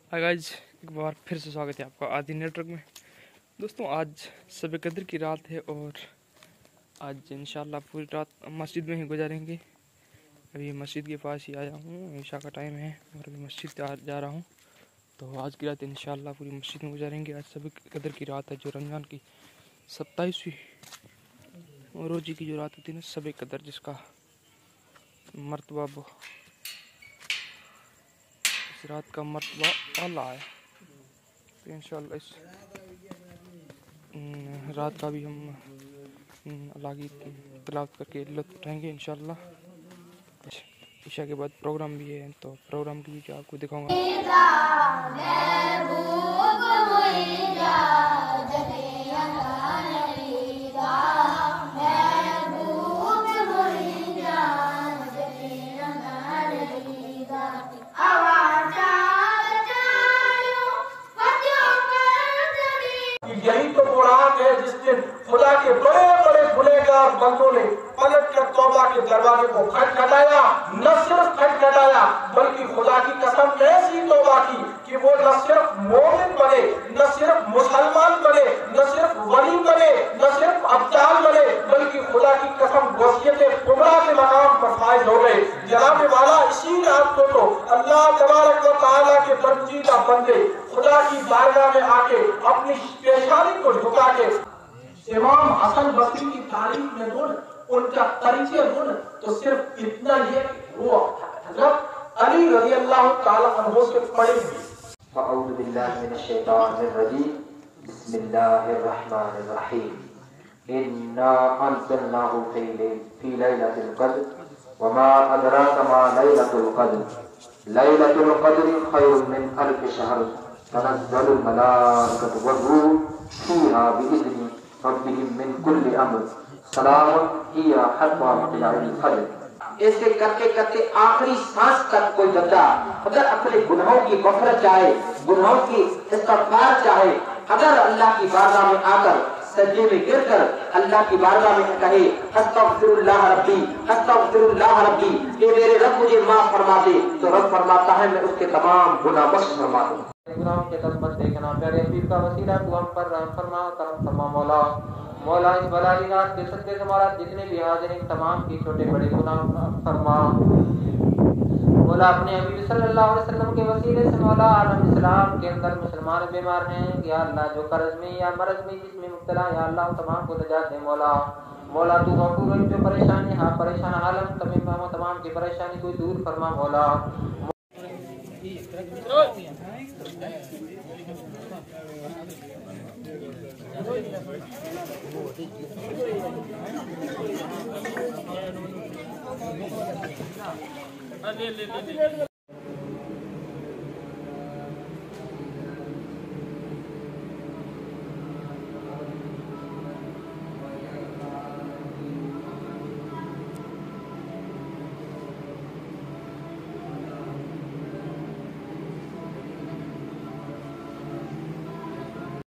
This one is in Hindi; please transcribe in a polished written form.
हाय गाइज, एक बार फिर से स्वागत है आपका आदि नेटवर्क में। दोस्तों, आज शब कद्र की रात है और आज इंशाल्लाह पूरी रात मस्जिद में ही गुजारेंगे। अभी मस्जिद के पास ही आया हूँ, ईशा का टाइम है और अभी मस्जिद जा रहा हूँ। तो आज की रात इंशाल्लाह पूरी मस्जिद में गुजारेंगे। आज शब कद्र की रात है, जो रमज़ान की 27वीं रोज़ी की जो रात होती है ना, शब कद्र, जिसका मर्तबा इस रात का मर्तबा आला है। तो इंशाल्लाह इस रात का भी हम अल्लाह की तिलावत करके लुत्फ़ उठाएंगे इंशाल्लाह। ईशा के बाद प्रोग्राम भी है, तो प्रोग्राम की भी आपको दिखाऊंगा। यही तो बुराक है जिस दिन खुदा के बड़े बड़े गुनहगार बंदों ने पलट कर तौबा के दरवाजे को खटखटाया। न सिर्फ खटखटाया बल्कि खुदा की कसम ऐसी तौबा की कि वो न सिर्फ मोमिन बने, न सिर्फ मुसलमान बने, न सिर्फ वली बने, न सिर्फ अब्दाल बने, बल्कि खुदा की कसम वसीयत कुबरा के मकाम पर फायज हो गए। जनाब वाला, इसी रात को तो अल्लाह तबारक व तआला के बंदीदा बंदे खुदा की बारगाह में आके अपनी पेशानी को झुका के इमाम हसन बसरी की तारीफ में दो, उनका परिचय दो, तो सिर्फ इतना ये वो हजरत अली रज़ी अल्लाह ताला अन्हु से पढ़े हुए। अऊज़ु बिल्लाहि मिनश शैतानिर रजीम, बिस्मिल्लाहिर रहमानिर रहीम। इन्ना अंज़लनाहु फी लैलतिल क़द्र वमा अदराका मा लैलतुल क़द्र लैलतुल क़द्रि खैरुम मिन अल्फ़ि शहर तनज़्ज़लुल मलाइकतु वर्रूह फ़ीहा बिइज़्नि रब्बिहिम मिन कुल्लि अम्र सलामुन हिया हत्ता मत्लअल फज्र। ऐसे करते करते आखिरी सांस तक कोई बंदा अगर अपने गुनाहों की गफरत चाहे, गुनाहों की इस्तिग़फ़ार चाहे, अगर अल्लाह की बारगाह में आकर सजदे में गिरकर अल्लाह की बारगाह में कहे अस्तग़फिरुल्लाह रब्बी अस्तग़फिरुल्लाह रब्बी, ये मेरे रब मुझे माफ फरमा दे, तो रब फरमाता है मैं उसके तमाम गुनाह बख्श फरमा दूं। गुनाहों के तस्मत देखना, प्यारे हबीब का वसीला तू हम पर रहम फरमा, करम फरमा। मौला मौला इस बलाली रात के सदक़े से मौला जितने भी हाज़िरीन तमाम की छोटे बड़े गुनाह फरमा। मौला अपने हबीब सल्लल्लाहु अलैहि वसल्लम के वसीले से मौला आलम इस्लाम के अंदर मुसलमान बीमार हैं, या अल्लाह जो कर्ज में या मर्ज में जिसमें मुब्तला, या अल्लाह तमाम को नजात दे। मौला मौला तू गफूर है, जो परेशानी हाँ परेशान आलम तमाम की परेशानी को दूर फरमा। मौला ले